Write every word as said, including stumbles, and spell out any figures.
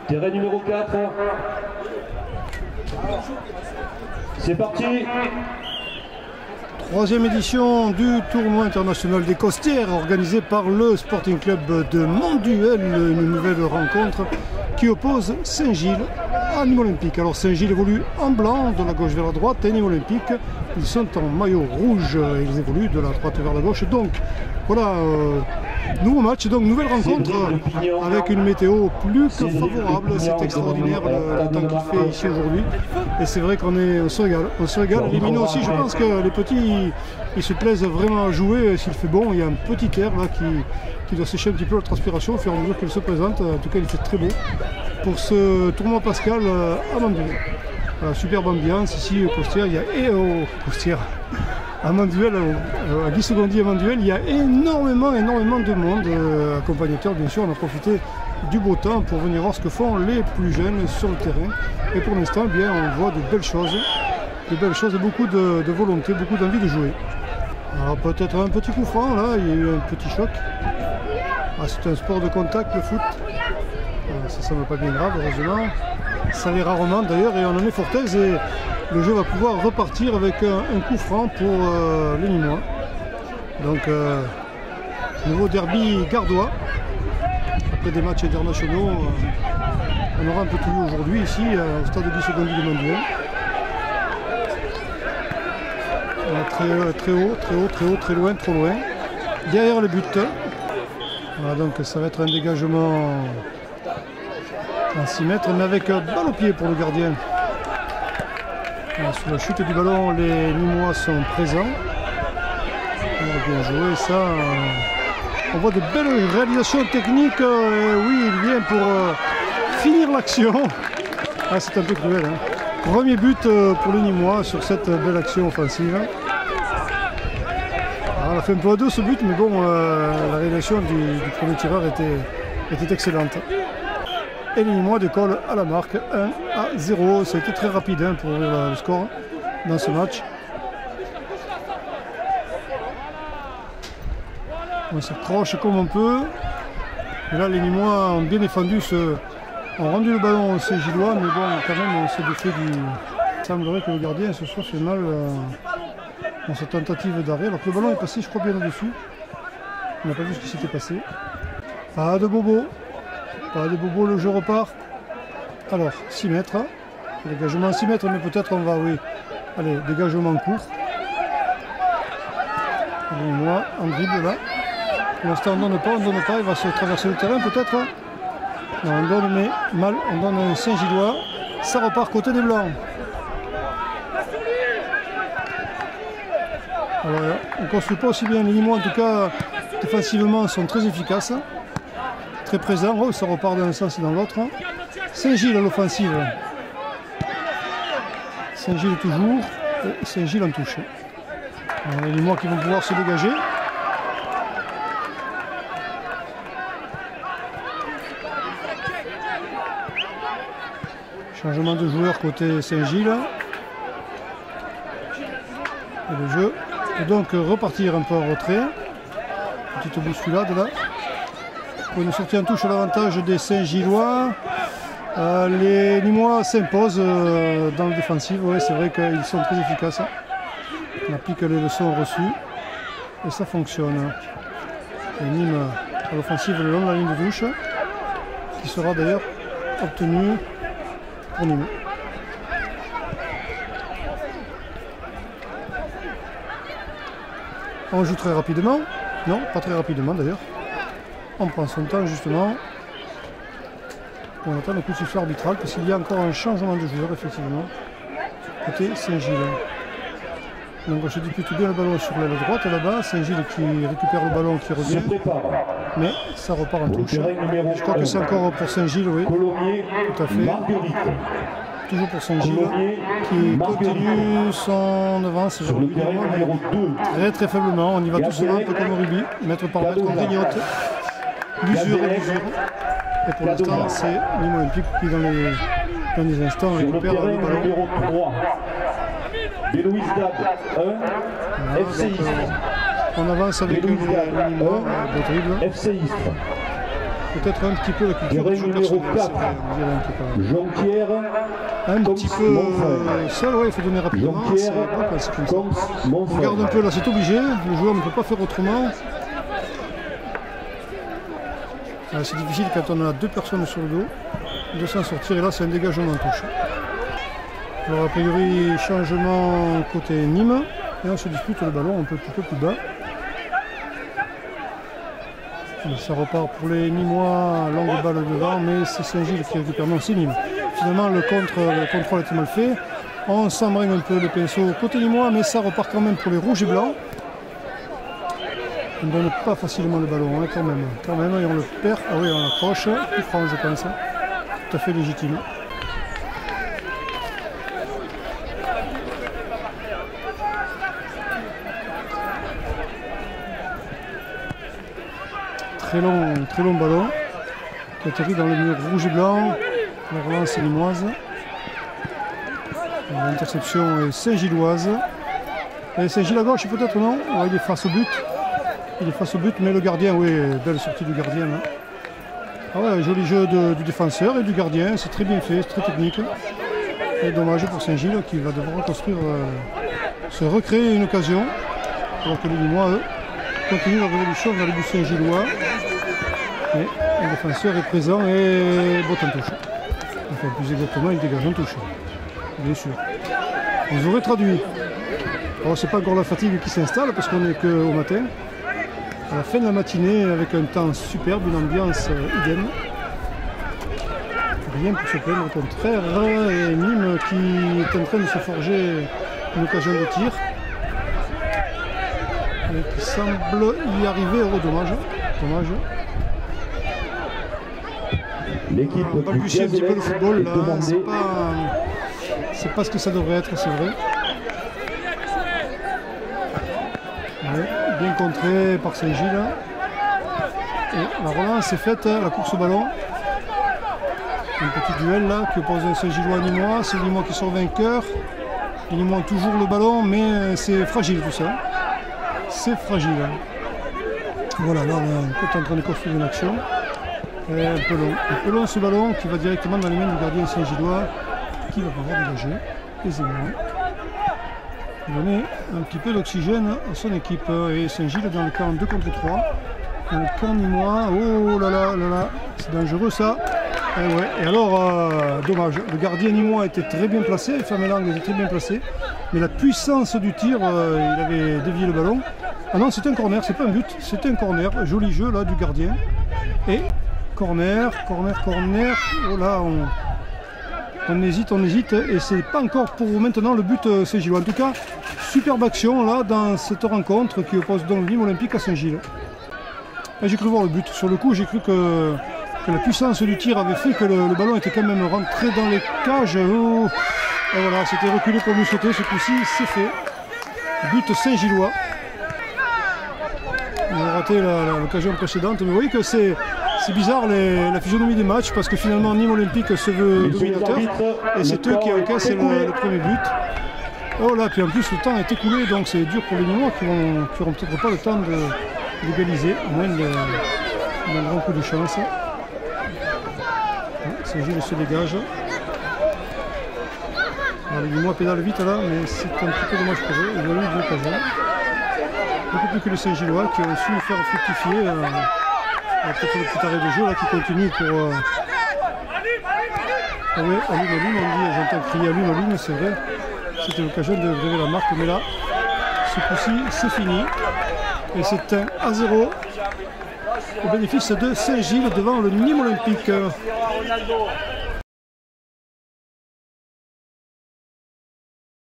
Terrain numéro quatre. C'est parti. Troisième édition du tournoi international des costières organisé par le Sporting Club de Monduel, une nouvelle rencontre qui oppose Saint-Gilles à Nîmes Olympique. Alors Saint-Gilles évolue en blanc de la gauche vers la droite et Nîmes Olympique, ils sont en maillot rouge, ils évoluent de la droite vers la gauche. Donc voilà, euh, nouveau match, donc nouvelle rencontre avec une météo plus que favorable. C'est extraordinaire le, le temps qu'il fait ici aujourd'hui. Et c'est vrai qu'on est, on se régale. On se régale. Les minots aussi, je pense que les petits, ils, ils se plaisent vraiment à jouer s'il fait bon. Il y a un petit air là qui, qui doit sécher un petit peu la transpiration au fur et à mesure qu'il se présente. En tout cas, il fait très beau pour ce tournoi pascal à Monduel. Voilà, superbe ambiance ici au Costières. Il y a et au Costières. À Monduel, à Guy Secondy à Monduel, il y a énormément, énormément de monde. Euh, accompagnateurs, bien sûr, on a profité du beau temps pour venir voir ce que font les plus jeunes sur le terrain. Et pour l'instant, bien, on voit de belles choses, de belles choses, beaucoup de, de volonté, beaucoup d'envie de jouer. Alors peut-être un petit coup franc, là, il y a eu un petit choc. Ah, c'est un sport de contact, le foot. Euh, ça ne semble pas bien grave, heureusement. Ça l'est rarement d'ailleurs, et on en est fort aise. Et le jeu va pouvoir repartir avec un, un coup franc pour euh, les Nîmois. Donc, euh, nouveau derby gardois. Après des matchs internationaux, euh, on aura un peu tout vu aujourd'hui ici euh, au stade de Guy Secondy de Monduel. Très, très haut, très haut, très haut, très loin, trop loin. Derrière le but. Voilà, donc ça va être un dégagement à six mètres, mais avec balle au pied pour le gardien. Sur la chute du ballon, les Nîmois sont présents. On a bien joué ça. On voit de belles réalisations techniques. Oui, il vient pour finir l'action. Ah, c'est un peu cruel. Hein. Premier but pour les Nîmois sur cette belle action offensive. Alors, on a fait un peu à deux ce but, mais bon, euh, la réalisation du, du premier tireur était, était excellente. Et les Nîmois décollent à la marque un à zéro. Ça a été très rapide hein, pour ouvrir le score dans ce match. On s'approche comme on peut. Et là, les Nîmois ont bien défendu, ce... ont rendu le ballon aux Saint-Gillois, mais bon, quand même, on s'est défait du. Il semblerait que le gardien ce soir fait mal euh, dans sa tentative d'arrêt. Alors que le ballon est passé, je crois, bien au-dessus. On n'a pas vu ce qui s'était passé. Pas de bobo. Pas de bobo, le jeu repart. Alors, six mètres. Dégagement six mètres, mais peut-être on va, oui. Allez, dégagement court. Les Nîmois en dribble là. Pour l'instant, on ne donne pas, on ne donne pas. Il va se traverser le terrain peut-être. Non, on donne, mais mal. On donne un Saint-Gillois. Ça repart côté des Blancs. Alors, on ne construit pas aussi bien. Les Nîmois, en tout cas, défensivement, sont très efficaces. Très présents. Oh, ça repart dans un sens et dans l'autre. Saint-Gilles à l'offensive. Saint-Gilles toujours. Et Saint-Gilles en touche. Alors, les Nîmois qui vont pouvoir se dégager. Changement de joueur côté Saint-Gilles. Et le jeu peut donc repartir un peu en retrait. Petite bousculade là. Pour une sortie en touche à l'avantage des Saint-Gillois. Euh, les Nîmois s'imposent euh, dans le défensif. Ouais, c'est vrai qu'ils sont très efficaces. On applique les leçons reçues. Et ça fonctionne. Et Nîmes à l'offensive le long de la ligne de touche. Qui sera d'ailleurs obtenue pour Nîmes. On joue très rapidement. Non, pas très rapidement d'ailleurs. On prend son temps justement. On attend le coup de sifflet arbitral parce qu'il y a encore un changement de joueur effectivement. Côté Saint-Gilles. Donc je dispute bien le ballon sur l'aile droite là-bas. Saint-Gilles qui récupère le ballon qui revient. Mais ça repart en touche. Je crois que c'est encore pour Saint-Gilles, oui. Tout à fait. Toujours pour Saint-Gilles qui continue son avance très très faiblement. On y va doucement, un peu comme au rugby. Mètre par mètre, on grignote. L'usure et l'usure. Et pour l'instant, c'est Nîmes Olympique qui, dans les, dans les instants, récupère le ballon. Voilà, donc, euh, on avance avec les Nîmois de dribble. peut-être un petit peu la culture du jeu personnel. Jean-Pierre. Un petit peu euh, seul, ouais, il faut donner rapidement. C'est bon, c'est comme ça. On regarde un peu là, c'est obligé. Le joueur ne peut pas faire autrement. C'est difficile quand on a deux personnes sur le dos de s'en sortir. Et là, c'est un dégagement en touche. Alors, a priori, changement côté Nîmes. Et on se dispute le ballon un peu, un peu plus bas. Et ça repart pour les Nîmois, longue balle devant, mais c'est Saint-Gilles qui récupère. Non, c'est Nîmes. Finalement, le, contre, le contrôle était mal fait. On s'embraye un peu le pinceau côté Nîmois, mais ça repart quand même pour les rouges et blancs. On ne donne pas facilement le ballon, hein, quand même. Quand même, et on le perd. Ah oui, on l'approche. Plus franc, je pense. Tout à fait légitime. Très long, très long ballon qui atterrit dans le mur rouge et blanc. La relance est nîmoise. L'interception est Saint-Gilloise. Et Saint-Gilles à gauche peut-être, non? Ouais, il est face au but. Il est face au but, mais le gardien, oui, belle sortie du gardien. Là. Ah ouais, joli jeu de, du défenseur et du gardien, c'est très bien fait, c'est très technique. Et dommage pour Saint-Gilles qui va devoir reconstruire, euh, se recréer une occasion. Alors que les Nîmois, eux, continuent leur révolution vers le but Saint-Gillois. Et le défenseur est présent et botte en touche. Enfin, plus exactement, il dégage en touche. Bien sûr. On vous aurait traduit. Alors, c'est pas encore la fatigue qui s'installe parce qu'on n'est qu'au matin. À la fin de la matinée, avec un temps superbe, une ambiance euh, idem. Rien pour se plaindre, au contraire. Et Nîmes qui est en train de se forger une occasion de tir. Et qui semble y arriver. Oh, dommage. Dommage. L'équipe on balbutie un petit peu le football, là. C'est pas, c'est pas ce que ça devrait être, c'est vrai. Ouais, bien contré par Saint-Gilles. Et la relance est faite, la course au ballon. Un petit duel là qui oppose Saint-Gillois à Nîmois. C'est Nîmois qui sort vainqueur. Les Nîmois ont toujours le ballon, mais c'est fragile tout ça. C'est fragile. Voilà, là on est en train de construire une action. Et un peu long. Un peu long ce ballon qui va directement dans les mains du gardien Saint-Gillois qui va pouvoir dégager aisément. Donner un petit peu d'oxygène à son équipe. Et Saint-Gilles dans le camp deux contre trois. Dans le camp Nîmois. Oh là là là là, c'est dangereux ça. Et, ouais. Et alors, euh, dommage. Le gardien Nîmois était très bien placé. Fermelang était très bien placé. Mais la puissance du tir, euh, il avait dévié le ballon. Ah non, c'est un corner, c'est pas un but, c'est un corner. Joli jeu là du gardien. Et corner, corner, corner. Oh là, on, on hésite, on hésite. Et c'est pas encore pour maintenant le but euh, Saint-Gillois. En tout cas, superbe action là dans cette rencontre qui oppose donc Nîmes Olympique à Saint-Gilles. J'ai cru voir le but. Sur le coup, j'ai cru que, que la puissance du tir avait fait que le, le ballon était quand même rentré dans les cages. Oh. Et voilà, c'était reculé pour nous sauter. Ce coup-ci, c'est fait. But Saint-Gillois. On a raté l'occasion précédente, mais vous voyez que c'est bizarre les, la physionomie des matchs parce que finalement Nîmes Olympique se veut dominateur et c'est eux qui encaissent le, le premier but. Oh là, puis en plus le temps est écoulé donc c'est dur pour les Nîmois qui n'auront peut-être pas le temps d'égaliser, au moins d'un grand coup de chance. Saint-Gilles se dégage. Alors, les Nîmois pédalent vite là, mais c'est un petit peu dommage pour eux, ils ont eu une occasion. Beaucoup plus que les Saint-Gillois qui ont su faire fructifier euh, peut-être le petit arrêt de jeu là qui continue pour. Euh... Ah oui, allume, allume, on dit, j'entends crier allume, allume, c'est vrai. C'était l'occasion de lever la marque, mais là, ce coup-ci, c'est fini. Et c'est un à zéro au bénéfice de Saint-Gilles devant le Nîmes Olympique.